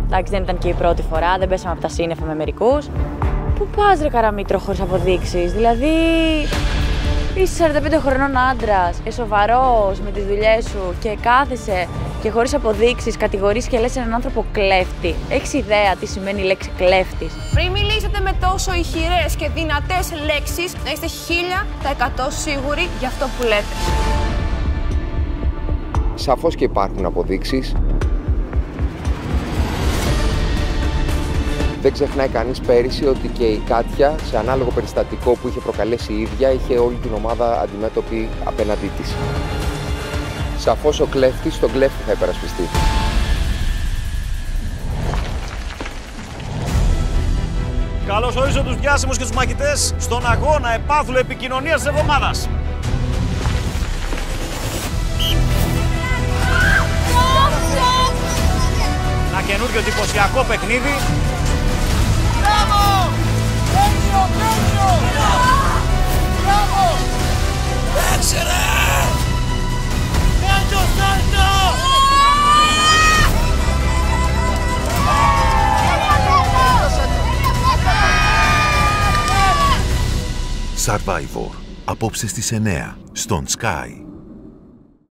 Εντάξει, δεν ήταν και η πρώτη φορά, δεν πέσαμε από τα σύννεφα με μερικούς. Πού πας ρε Καραμήτρο χωρίς αποδείξεις, δηλαδή είσαι 45 χρονών άντρας, σοβαρός με τις δουλειές σου και κάθεσαι και χωρίς αποδείξεις κατηγορείς και λες έναν άνθρωπο κλέφτη. Έχεις ιδέα τι σημαίνει η λέξη κλέφτης? Πριν μιλήσετε με τόσο ηχηρές και δυνατές λέξεις, να είστε 1000% σίγουροι για αυτό που λέτε. Σαφώς και υπάρχουν αποδείξεις. Δεν ξεχνάει κανείς πέρυσι ότι και η Κάτια, σε ανάλογο περιστατικό που είχε προκαλέσει η ίδια, είχε όλη την ομάδα αντιμέτωπη απέναντί της. Σαφώς ο κλέφτης τον κλέφτη θα υπερασπιστεί. Καλώς ορίζω τους διάσημους και τους μαχητές στον αγώνα επάθλου επικοινωνίας της εβδομάδας. Ένα καινούργιο εντυπωσιακό παιχνίδι. Μπράβο! Τέλειο, τέλειο! Μπράβο! Έτσι ρε! Σάλτο, σάλτο! Survivor. Απόψε στις 9 στον Sky.